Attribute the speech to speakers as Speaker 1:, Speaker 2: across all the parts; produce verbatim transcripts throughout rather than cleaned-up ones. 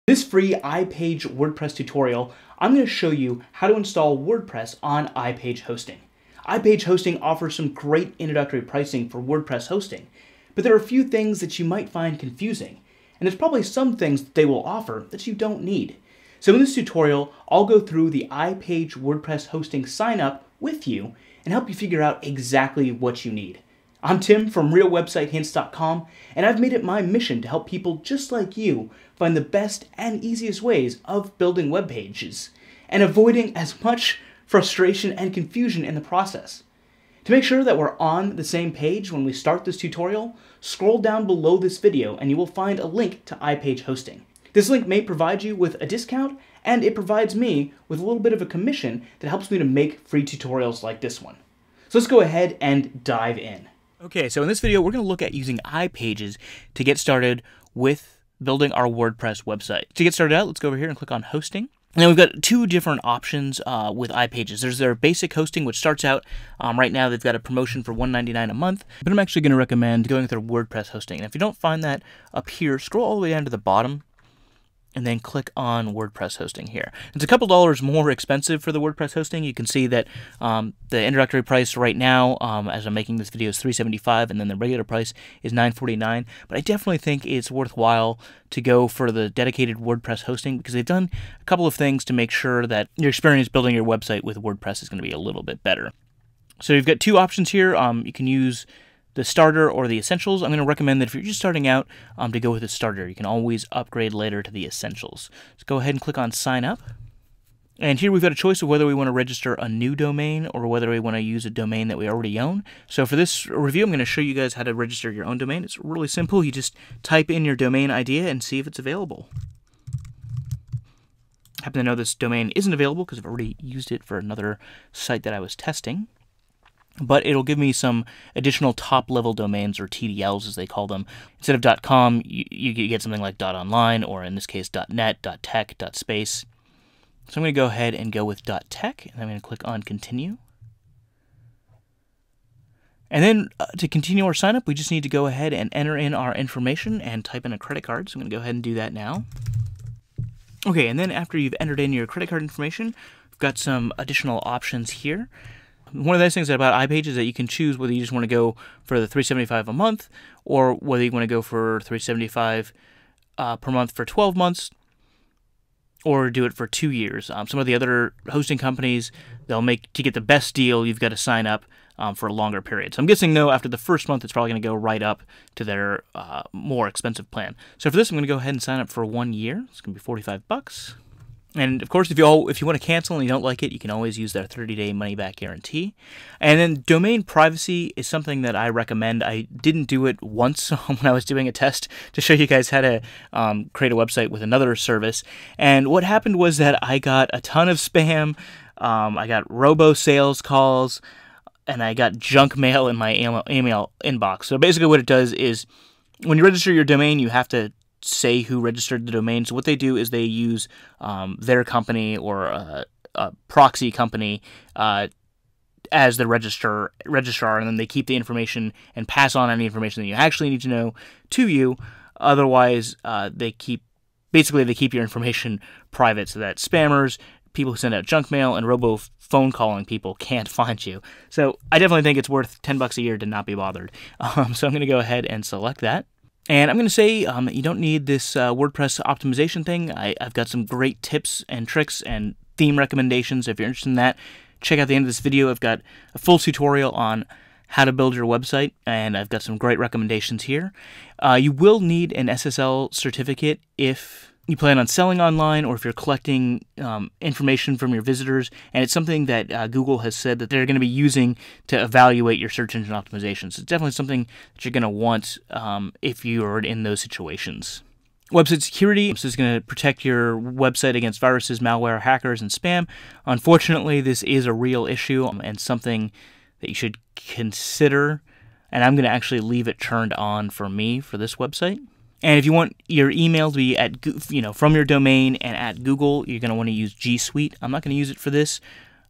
Speaker 1: This free iPage WordPress tutorial, I'm going to show you how to install WordPress on iPage hosting. iPage hosting offers some great introductory pricing for WordPress hosting, but there are a few things that you might find confusing, and there's probably some things that they will offer that you don't need. So in this tutorial, I'll go through the iPage WordPress hosting sign up with you and help you figure out exactly what you need. I'm Tim from real website hints dot com, and I've made it my mission to help people just like you find the best and easiest ways of building web pages and avoiding as much frustration and confusion in the process. To make sure that we're on the same page when we start this tutorial, scroll down below this video and you will find a link to iPage hosting. This link may provide you with a discount, and it provides me with a little bit of a commission that helps me to make free tutorials like this one. So let's go ahead and dive in. Okay, so in this video, we're going to look at using iPages to get started with building our WordPress website. To get started out, let's go over here and click on hosting. Now we've got two different options uh, with iPages. There's their basic hosting, which starts out, um, right now they've got a promotion for one ninety-nine a month, but I'm actually going to recommend going with their WordPress hosting. And if you don't find that up here, scroll all the way down to the bottom, and then click on WordPress hosting here. It's a couple dollars more expensive for the WordPress hosting. You can see that um, the introductory price right now, um, as I'm making this video, is three seventy-five, and then the regular price is nine forty-nine. But I definitely think it's worthwhile to go for the dedicated WordPress hosting because they've done a couple of things to make sure that your experience building your website with WordPress is going to be a little bit better. So you've got two options here. Um, you can use the starter or the essentials. I'm going to recommend that if you're just starting out, um, to go with the starter. You can always upgrade later to the essentials. So go ahead and click on sign up. And here we've got a choice of whether we want to register a new domain or whether we want to use a domain that we already own. So for this review, I'm going to show you guys how to register your own domain. It's really simple. You just type in your domain idea and see if it's available. I happen to know this domain isn't available because I've already used it for another site that I was testing. But it'll give me some additional top-level domains, or T D Ls as they call them. Instead of .com, you, you get something like .online, or in this case .net, .tech, .space. So I'm going to go ahead and go with .tech, and I'm going to click on Continue. And then uh, to continue our sign-up, we just need to go ahead and enter in our information and type in a credit card. So I'm going to go ahead and do that now. Okay, and then after you've entered in your credit card information, we've got some additional options here. One of the nice things about iPage is that you can choose whether you just want to go for the three seventy-five a month or whether you want to go for three seventy-five uh, per month for twelve months or do it for two years. Um, some of the other hosting companies, they'll make, to get the best deal, you've got to sign up um, for a longer period. So I'm guessing, no, after the first month, it's probably going to go right up to their uh, more expensive plan. So for this, I'm going to go ahead and sign up for one year. It's going to be forty-five bucks. And of course, if you all, if you want to cancel and you don't like it, you can always use their thirty day money-back guarantee. And then domain privacy is something that I recommend. I didn't do it once when I was doing a test to show you guys how to um, create a website with another service. And what happened was that I got a ton of spam. Um, I got robo sales calls, and I got junk mail in my email, email inbox. So basically, what it does is when you register your domain, you have to say who registered the domain. So what they do is they use um, their company or a, a proxy company uh, as the register, registrar, and then they keep the information and pass on any information that you actually need to know to you. Otherwise, uh, they keep, basically they keep your information private so that spammers, people who send out junk mail, and robo phone calling people can't find you. So I definitely think it's worth ten bucks a year to not be bothered. Um, so I'm going to go ahead and select that. And I'm going to say um, you don't need this uh, WordPress optimization thing. I, I've got some great tips and tricks and theme recommendations. If you're interested in that, check out the end of this video. I've got a full tutorial on how to build your website, and I've got some great recommendations here. Uh, you will need an S S L certificate if you plan on selling online or if you're collecting um, information from your visitors, and it's something that uh, Google has said that they're going to be using to evaluate your search engine optimization. So it's definitely something that you're going to want um, if you're in those situations. Website security, so it's going to protect your website against viruses, malware, hackers, and spam. Unfortunately, this is a real issue um, and something that you should consider, and I'm going to actually leave it turned on for me for this website. And if you want your email to be at, you know, from your domain and at Google, you're going to want to use G Suite. I'm not going to use it for this.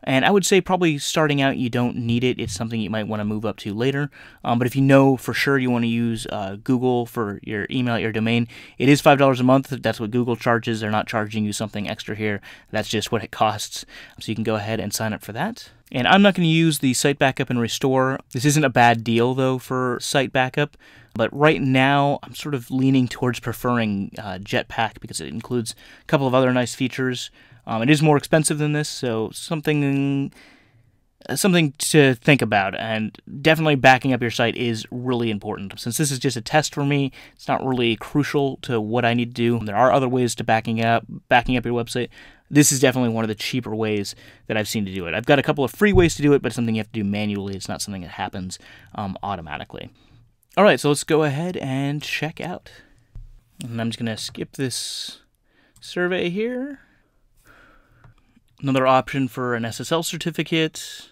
Speaker 1: And I would say probably starting out, you don't need it. It's something you might want to move up to later. Um, but if you know for sure you want to use uh, Google for your email, your domain, it is five dollars a month. That's what Google charges. They're not charging you something extra here. That's just what it costs. So you can go ahead and sign up for that. And I'm not going to use the site backup and restore. This isn't a bad deal, though, for site backup. But right now, I'm sort of leaning towards preferring uh, Jetpack because it includes a couple of other nice features. Um, it is more expensive than this, so something something to think about. And definitely backing up your site is really important. Since this is just a test for me, it's not really crucial to what I need to do. There are other ways to backing up backing up your website. This is definitely one of the cheaper ways that I've seen to do it. I've got a couple of free ways to do it, but it's something you have to do manually. It's not something that happens um, automatically. All right, so let's go ahead and check out. And I'm just going to skip this survey here. Another option for an S S L certificate.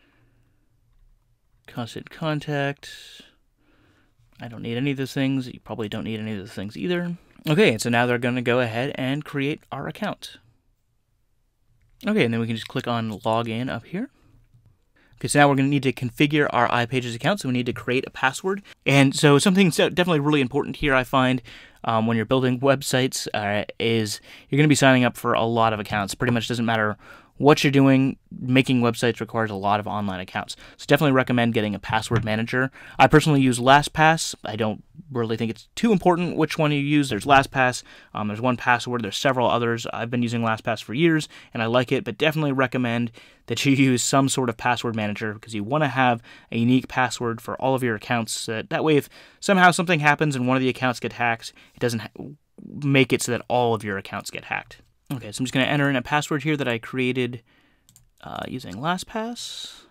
Speaker 1: Constant contact. I don't need any of those things. You probably don't need any of those things either. Okay, and so now they're going to go ahead and create our account. Okay, and then we can just click on Login up here. Okay, so now we're going to need to configure our iPage's account, so we need to create a password. And so something that's definitely really important here, I find, um, when you're building websites, uh, is you're going to be signing up for a lot of accounts. Pretty much doesn't matter what you're doing. Making websites requires a lot of online accounts. So definitely recommend getting a password manager. I personally use LastPass. I don't really think it's too important which one you use. There's LastPass, um, there's one password, there's several others. I've been using LastPass for years, and I like it, but definitely recommend that you use some sort of password manager because you want to have a unique password for all of your accounts. Uh, that way, if somehow something happens and one of the accounts get hacked, it doesn't ha make it so that all of your accounts get hacked. Okay, so I'm just going to enter in a password here that I created uh, using LastPass.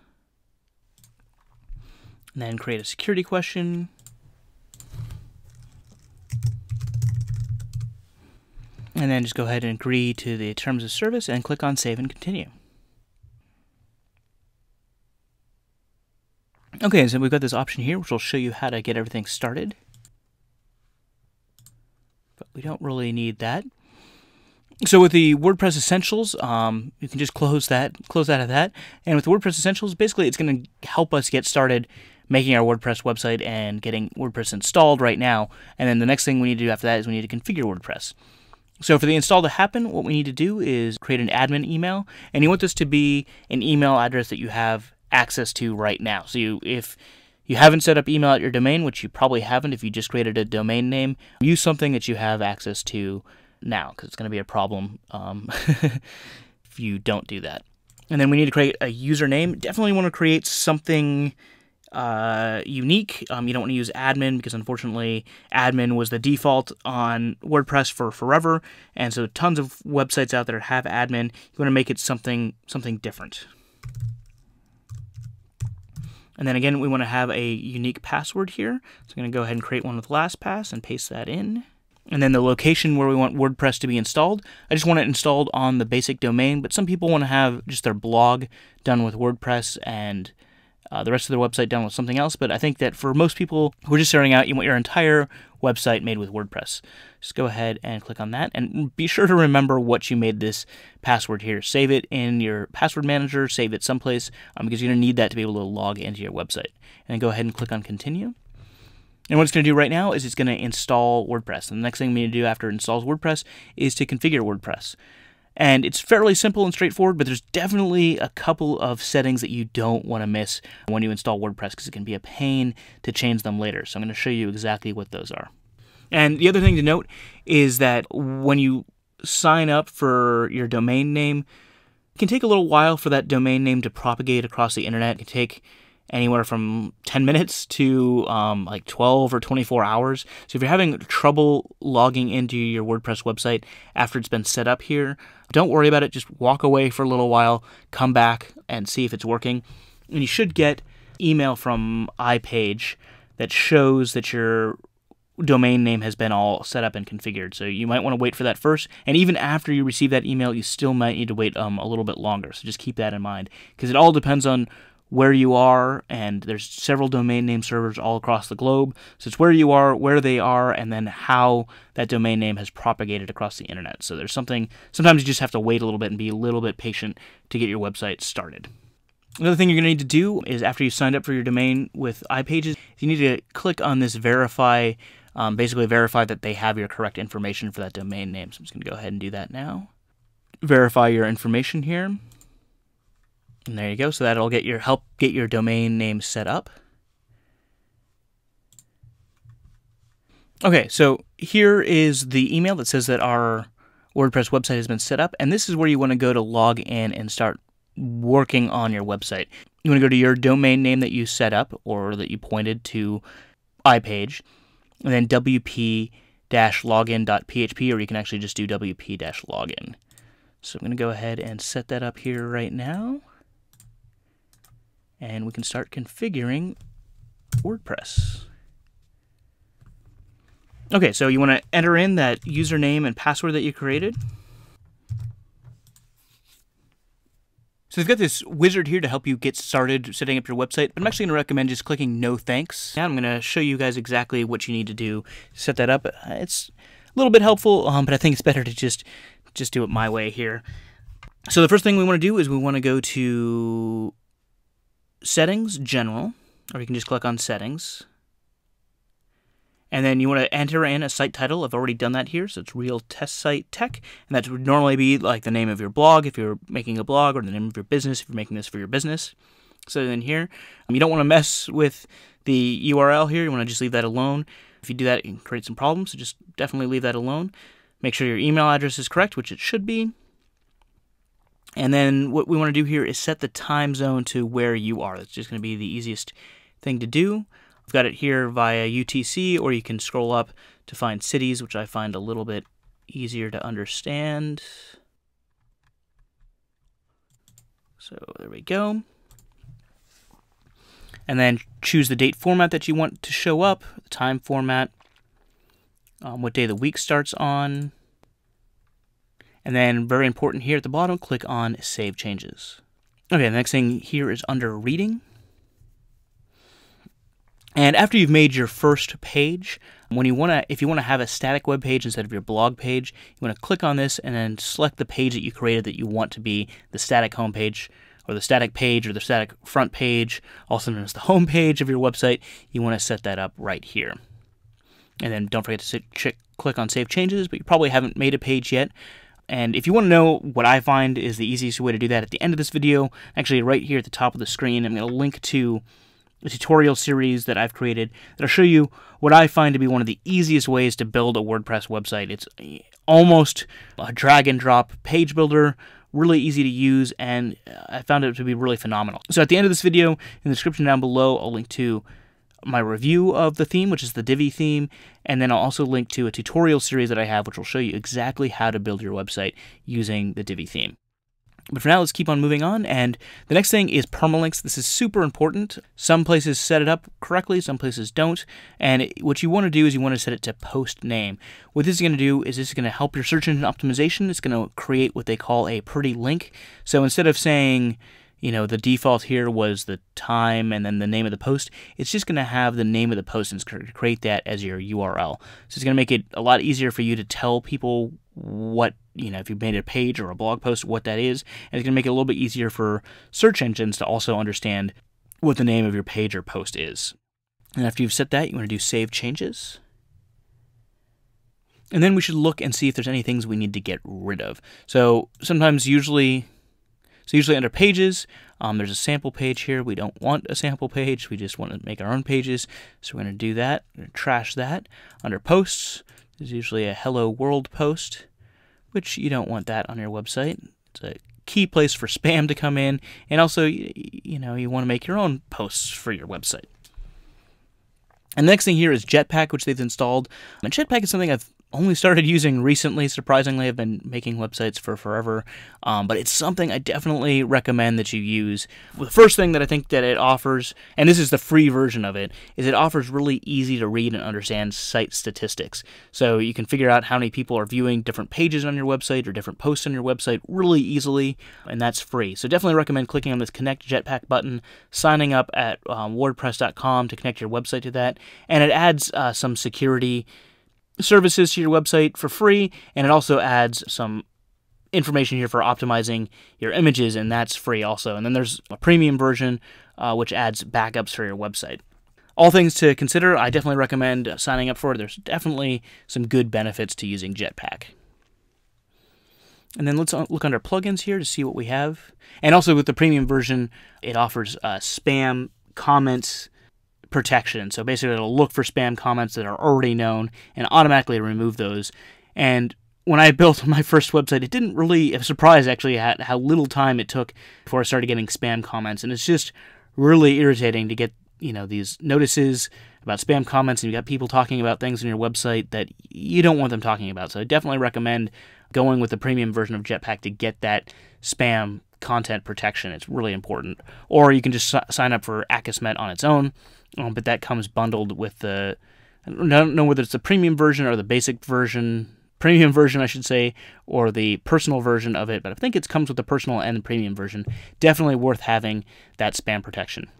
Speaker 1: And then create a security question. And then just go ahead and agree to the terms of service and click on Save and Continue. Okay, so we've got this option here, which will show you how to get everything started. But we don't really need that. So with the WordPress Essentials, um, you can just close that, close out of that. And with WordPress Essentials, basically it's going to help us get started making our WordPress website and getting WordPress installed right now. And then the next thing we need to do after that is we need to configure WordPress. So for the install to happen, what we need to do is create an admin email. And you want this to be an email address that you have access to right now. So you, if you haven't set up email at your domain, which you probably haven't if you just created a domain name, use something that you have access to now, because it's going to be a problem um, if you don't do that. And then we need to create a username. Definitely want to create something uh, unique. Um, you don't want to use admin because unfortunately admin was the default on WordPress for forever, and so tons of websites out there have admin. You want to make it something something different. And then again, we want to have a unique password here. So I'm going to go ahead and create one with LastPass and paste that in. And then the location where we want WordPress to be installed, I just want it installed on the basic domain, but some people want to have just their blog done with WordPress and uh, the rest of their website done with something else. But I think that for most people who are just starting out, you want your entire website made with WordPress. Just go ahead and click on that, and be sure to remember what you made this password here. Save it in your password manager, save it someplace, um, because you're going to need that to be able to log into your website. And then go ahead and click on Continue. And what it's going to do right now is it's going to install WordPress. And the next thing we need to do after it installs WordPress is to configure WordPress. And it's fairly simple and straightforward, but there's definitely a couple of settings that you don't want to miss when you install WordPress because it can be a pain to change them later. So I'm going to show you exactly what those are. And the other thing to note is that when you sign up for your domain name, it can take a little while for that domain name to propagate across the internet. It can take anywhere from ten minutes to um, like twelve or twenty-four hours. So if you're having trouble logging into your WordPress website after it's been set up here, don't worry about it. Just walk away for a little while, come back and see if it's working. And you should get email from iPage that shows that your domain name has been all set up and configured. So you might want to wait for that first. And even after you receive that email, you still might need to wait um, a little bit longer. So just keep that in mind, because it all depends on where you are, and there's several domain name servers all across the globe. So it's where you are, where they are, and then how that domain name has propagated across the internet. So there's something, sometimes you just have to wait a little bit and be a little bit patient to get your website started. Another thing you're going to need to do is after you've signed up for your domain with iPages, you need to click on this verify, um, basically verify that they have your correct information for that domain name. So I'm just going to go ahead and do that now. Verify your information here. And there you go. So that'll get your help get your domain name set up. Okay, so here is the email that says that our WordPress website has been set up, and this is where you want to go to log in and start working on your website. You want to go to your domain name that you set up or that you pointed to iPage, and then w p dash login dot p h p, or you can actually just do w p dash login. So I'm going to go ahead and set that up here right now. And we can start configuring WordPress. Okay, so you want to enter in that username and password that you created. So they've got this wizard here to help you get started setting up your website, but I'm actually going to recommend just clicking no thanks. Now I'm going to show you guys exactly what you need to do to set that up. It's a little bit helpful, um, but I think it's better to just, just do it my way here. So the first thing we want to do is we want to go to Settings, General, or you can just click on Settings. And then you want to enter in a site title. I've already done that here, so it's Real Test Site Tech. And that would normally be like the name of your blog if you're making a blog, or the name of your business if you're making this for your business. So then here, um, you don't want to mess with the U R L here. You want to just leave that alone. If you do that, it can create some problems, so just definitely leave that alone. Make sure your email address is correct, which it should be. And then what we want to do here is set the time zone to where you are. That's just going to be the easiest thing to do. I've got it here via U T C, or you can scroll up to find cities, which I find a little bit easier to understand. So there we go. And then choose the date format that you want to show up, the time format, um, what day the week starts on. And then, very important here at the bottom, click on Save Changes. Okay, the next thing here is under Reading. And after you've made your first page, when you want to, if you want to have a static web page instead of your blog page, you want to click on this and then select the page that you created that you want to be the static home page, or the static page, or the static front page, also known as the home page of your website. You want to set that up right here. And then don't forget to sit, ch- click on Save Changes, but you probably haven't made a page yet. And if you want to know what I find is the easiest way to do that, at the end of this video, actually right here at the top of the screen, I'm going to link to a tutorial series that I've created that'll show you what I find to be one of the easiest ways to build a WordPress website. It's almost a drag and drop page builder, really easy to use, and I found it to be really phenomenal. So at the end of this video, in the description down below, I'll link to my review of the theme, which is the Divi theme, and then I'll also link to a tutorial series that I have, which will show you exactly how to build your website using the Divi theme. But for now, let's keep on moving on, and the next thing is permalinks. This is super important. Some places set it up correctly, some places don't, and it, what you want to do is you want to set it to post name. What this is going to do is this is going to help your search engine optimization. It's going to create what they call a pretty link. So instead of saying, you know, the default here was the time and then the name of the post, it's just going to have the name of the post and it's going to create that as your U R L. So it's going to make it a lot easier for you to tell people what, you know, if you've made a page or a blog post, what that is. And it's going to make it a little bit easier for search engines to also understand what the name of your page or post is. And after you've set that, you want to do Save Changes. And then we should look and see if there's any things we need to get rid of. So sometimes usually... So usually under Pages, um, there's a sample page here. We don't want a sample page. We just want to make our own pages. So we're going to do that. We're going to trash that. Under Posts, there's usually a Hello World post, which you don't want that on your website. It's a key place for spam to come in. And also, you know, you want to make your own posts for your website. And the next thing here is Jetpack, which they've installed. And Jetpack is something I've only started using recently. Surprisingly, I've been making websites for forever, um, but it's something I definitely recommend that you use. Well, the first thing that I think that it offers, and this is the free version of it, is it offers really easy to read and understand site statistics. So you can figure out how many people are viewing different pages on your website or different posts on your website really easily, and that's free. So definitely recommend clicking on this Connect Jetpack button, signing up at um, WordPress dot com to connect your website to that, and it adds uh, some security services to your website for free, and it also adds some information here for optimizing your images, and that's free also. And then there's a premium version uh, which adds backups for your website. All things to consider. I definitely recommend signing up for it. There's definitely some good benefits to using Jetpack. And then let's look under plugins here to see what we have. And also with the premium version, it offers uh, spam comments protection. So basically it'll look for spam comments that are already known and automatically remove those. And when I built my first website, it didn't really, I was surprised actually at how little time it took before I started getting spam comments. And it's just really irritating to get, you know, these notices about spam comments, and you got people talking about things on your website that you don't want them talking about. So I definitely recommend going with the premium version of Jetpack to get that spam content protection. It's really important. Or you can just sign up for Akismet on its own. Um, but that comes bundled with the, I don't know whether it's the premium version or the basic version, premium version I should say, or the personal version of it, but I think it comes with the personal and the premium version. Definitely worth having that spam protection.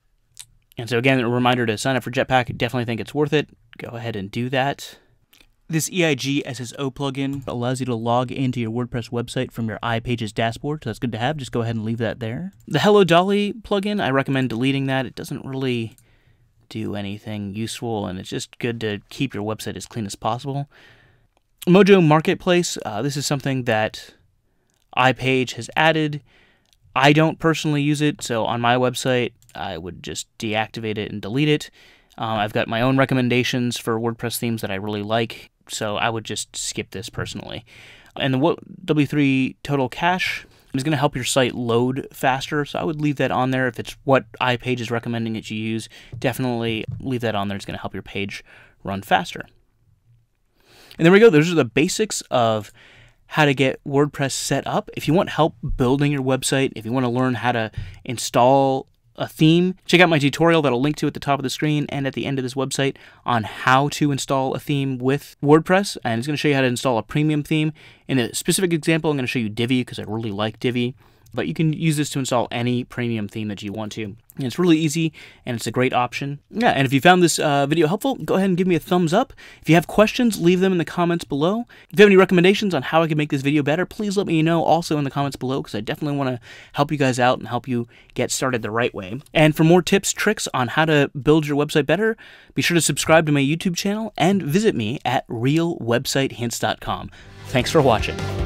Speaker 1: And so again, a reminder to sign up for Jetpack. Definitely think it's worth it. Go ahead and do that. This E I G S S O plugin allows you to log into your WordPress website from your iPage's dashboard, so that's good to have. Just go ahead and leave that there. The Hello Dolly plugin, I recommend deleting that. It doesn't really do anything useful, and it's just good to keep your website as clean as possible. Mojo Marketplace, uh, this is something that iPage has added. I don't personally use it, so on my website, I would just deactivate it and delete it. Um, I've got my own recommendations for WordPress themes that I really like, so I would just skip this personally. And the W three Total Cache is going to help your site load faster, so I would leave that on there. If it's what iPage is recommending that you use, definitely leave that on there. It's going to help your page run faster. And there we go. Those are the basics of how to get WordPress set up. If you want help building your website, if you want to learn how to install a theme, check out my tutorial that I'll link to at the top of the screen and at the end of this website on how to install a theme with WordPress, and it's going to show you how to install a premium theme. In a specific example, I'm going to show you Divi because I really like Divi, but you can use this to install any premium theme that you want to. And it's really easy, and it's a great option. Yeah, and if you found this uh, video helpful, go ahead and give me a thumbs up. If you have questions, leave them in the comments below. If you have any recommendations on how I can make this video better, please let me know also in the comments below, because I definitely want to help you guys out and help you get started the right way. And for more tips, tricks on how to build your website better, be sure to subscribe to my YouTube channel and visit me at real website hints dot com. Thanks for watching.